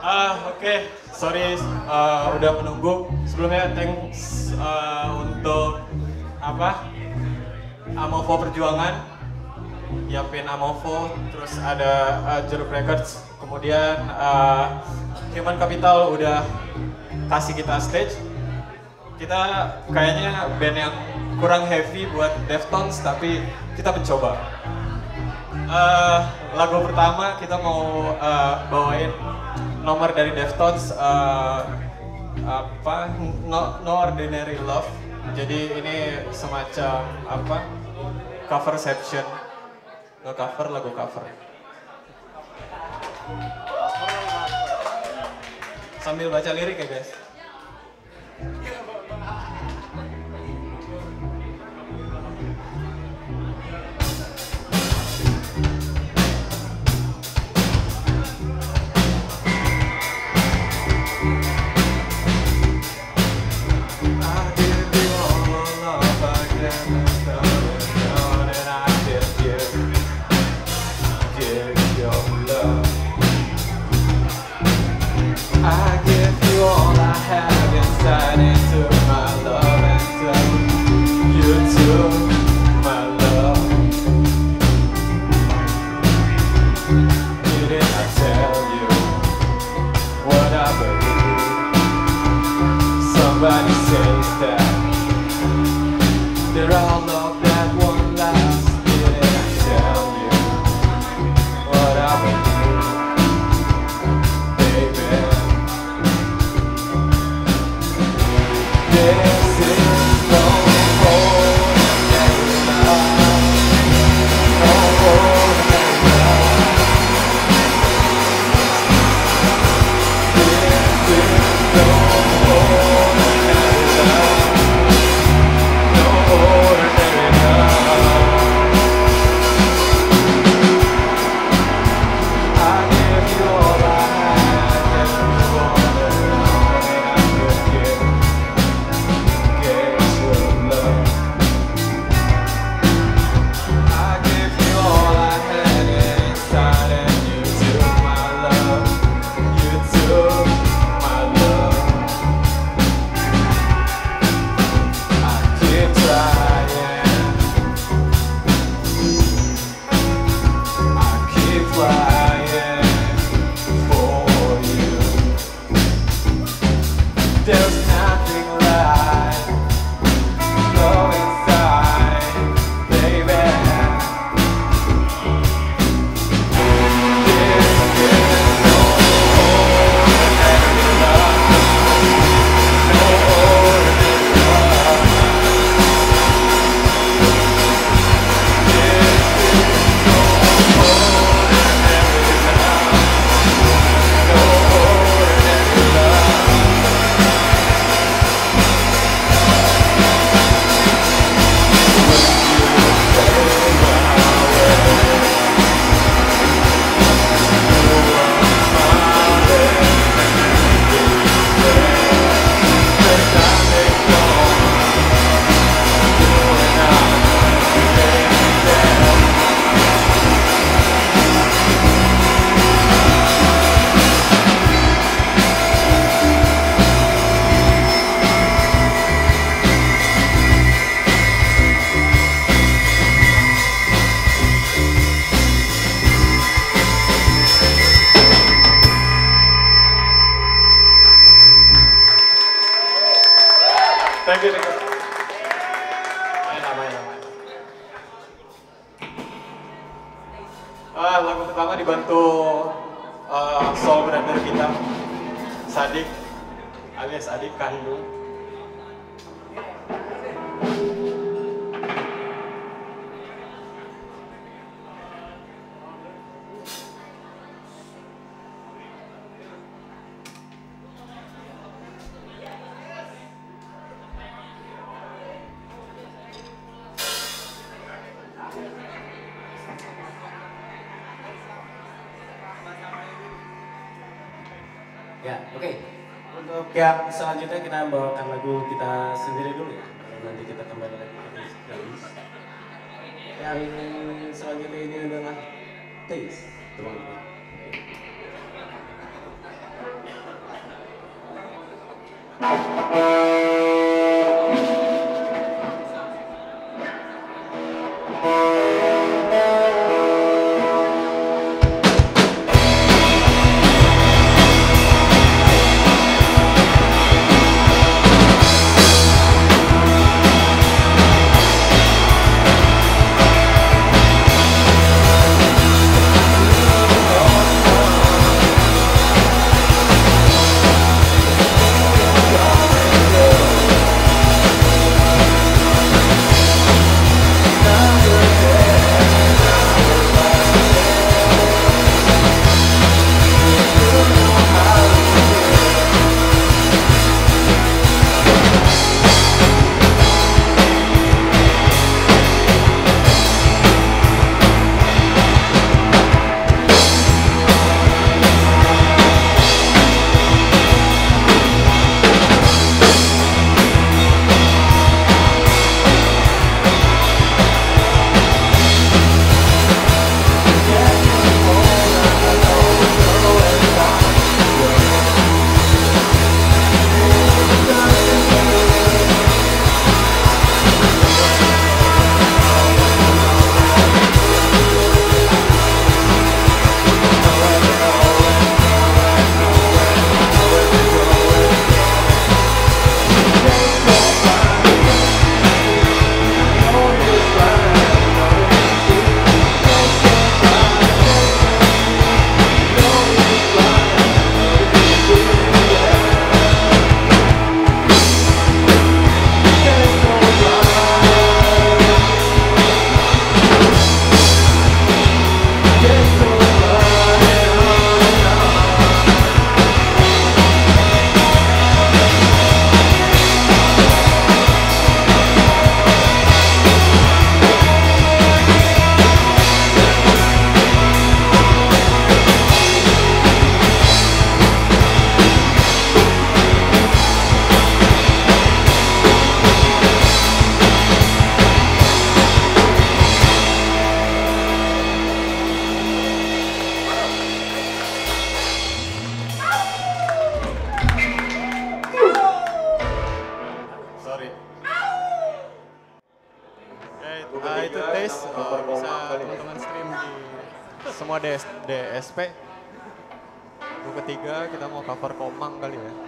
Oke, sorry udah menunggu. Sebelumnya thanks untuk Amovo Perjuangan, Yapin Amovo, terus ada Jeruk Records, kemudian Human Capital udah kasih kita stage. Kita kayaknya band yang kurang heavy buat Deftones, tapi kita mencoba. Lagu pertama kita mau bawain nomor dari Deftones, No Ordinary Love. Jadi ini semacam coverception, lagu cover. Sambil baca lirik ya guys. I give you all I have inside into my love and tell you to my love. Didn't I tell you what I believe? Somebody says that they're all love that won't last. Didn't I tell you what I believe? Thank you. Lagu pertama dibantu soul brother kita, Sadik alias adik kandung. Ya, oke. Untuk yang selanjutnya kita bawakan lagu kita sendiri dulu ya. Nanti kita kembali lagi ke playlist. Yang selanjutnya ini adalah Taste, teman-teman. sorry. Itu tes bisa teman-teman stream di semua DSP. Lagu ketiga kita mau cover Komang kali ya.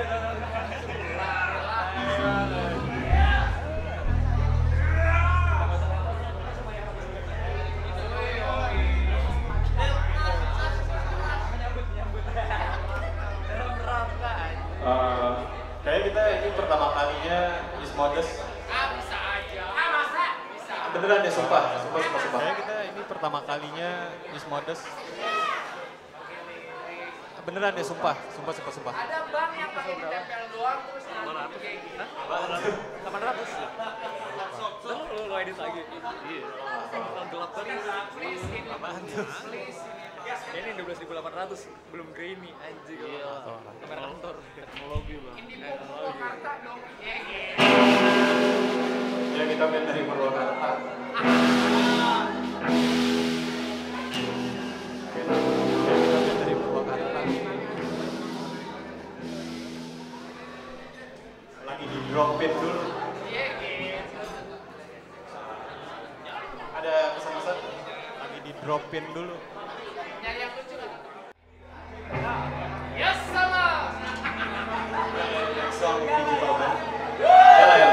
Kayak kita ini pertama kalinya Ismodes. Bisa aja. Masa? Bisa. Beneran deh, sumpah. Kayak kita ini pertama kalinya Ismodes. Beneran deh, sumpah. Ada bank yang pakai ditempel doang terus nanti kayak gini. 800 ya? Lo edit lagi? Iya. Gelap banget. Apaan tuh? Ini 12.800 belum grainy anjing. Kamera kantor. Teknologi bang. Jakarta dong. Ya kita main dari Purwakarta. Lagi di dropin dulu. Ada pesan-pesan? Lagi di dropin dulu. Nyari yang lucu kan? Yes sama. Song digital band. Ya.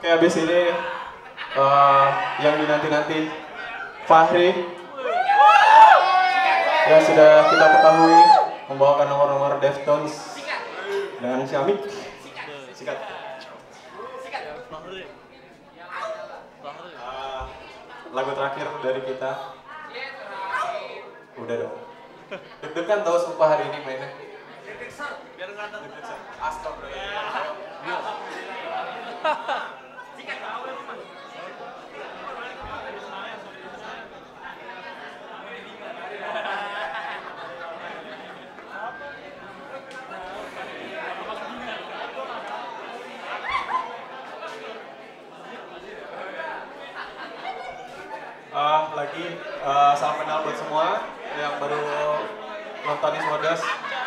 Oke, habis ini yang dinanti-nanti Fahri yang sudah kita ketahui membawakan nomor-nomor Deftones dengan Syamik. Sikat. Lagu terakhir dari kita. Udah dong. Deg-degan tau sumpah hari ini mainnya. Biar nggak lagi salam kenal buat semua yang baru nonton Ismodas.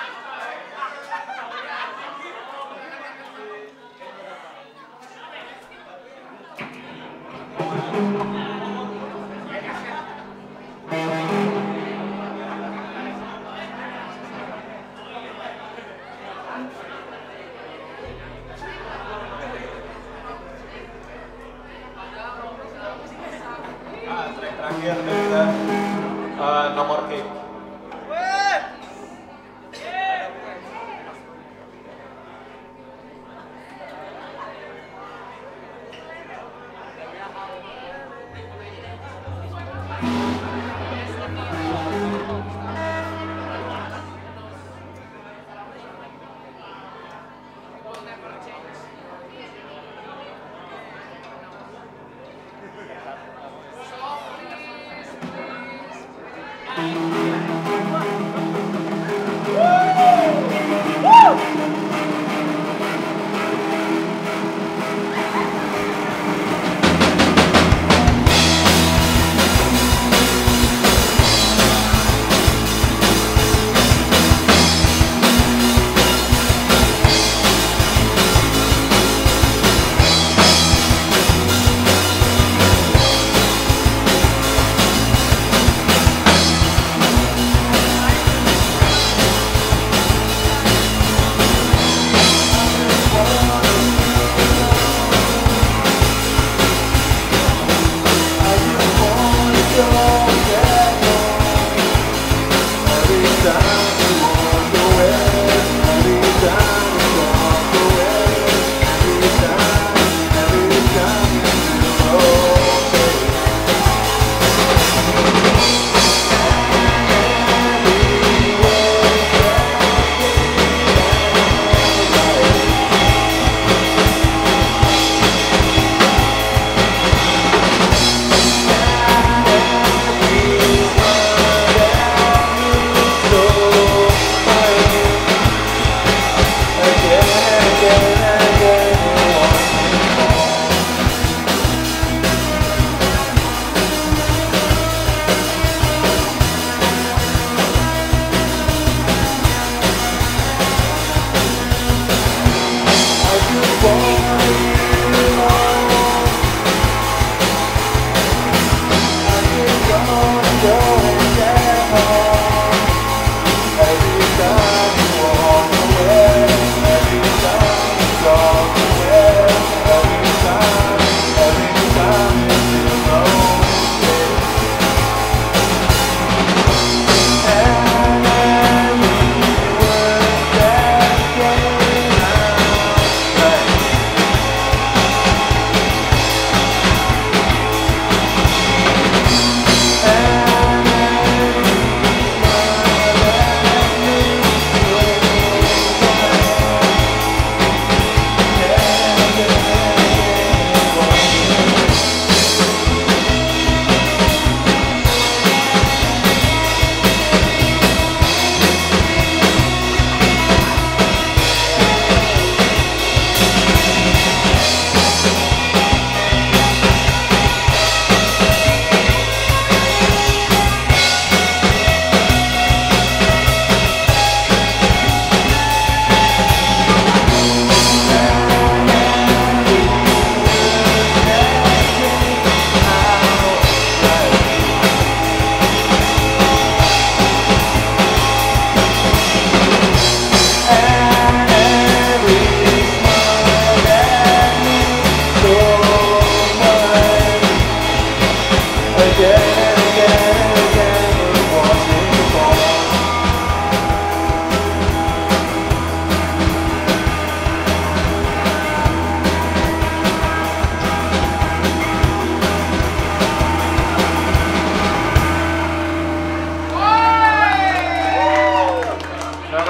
Track terakhir dari kita nomor cake.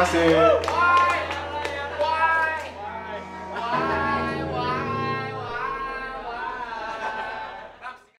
kasih.